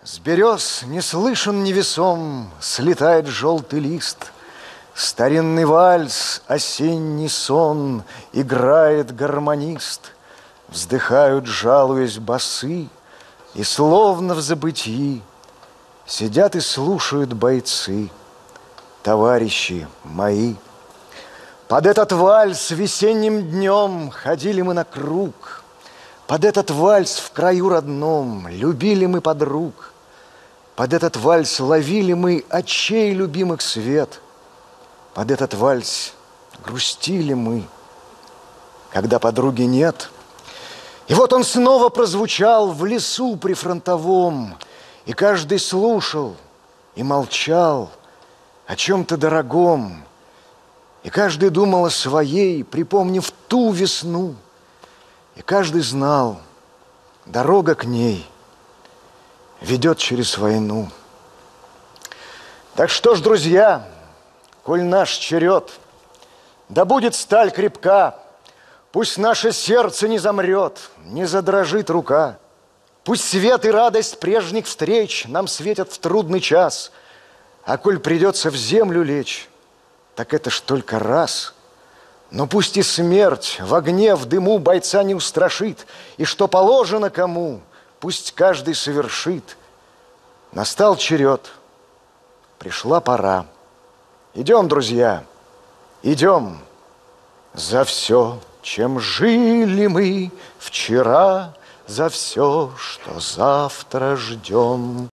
С берез неслышен невесом слетает желтый лист. Старинный вальс, осенний сон играет гармонист. Вздыхают, жалуясь, басы, и словно в забытии сидят и слушают бойцы, товарищи мои. Под этот вальс весенним днем ходили мы на круг. Под этот вальс в краю родном любили мы подруг. Под этот вальс ловили мы очей любимых свет. Под этот вальс грустили мы, когда подруги нет. И вот он снова прозвучал в лесу прифронтовом, и каждый слушал и молчал о чем-то дорогом. И каждый думал о своей, припомнив ту весну. И каждый знал, дорога к ней ведет через войну. Так что ж, друзья, коль наш черед, да будет сталь крепка, пусть наше сердце не замрет, не задрожит рука. Пусть свет и радость прежних встреч нам светят в трудный час, а коль придется в землю лечь, так это ж только раз. Но пусть и смерть в огне, в дыму бойца не устрашит, и что положено кому, пусть каждый совершит. Настал черед, пришла пора. Идем, друзья, идем за все, чем жили мы вчера, за все, что завтра ждем.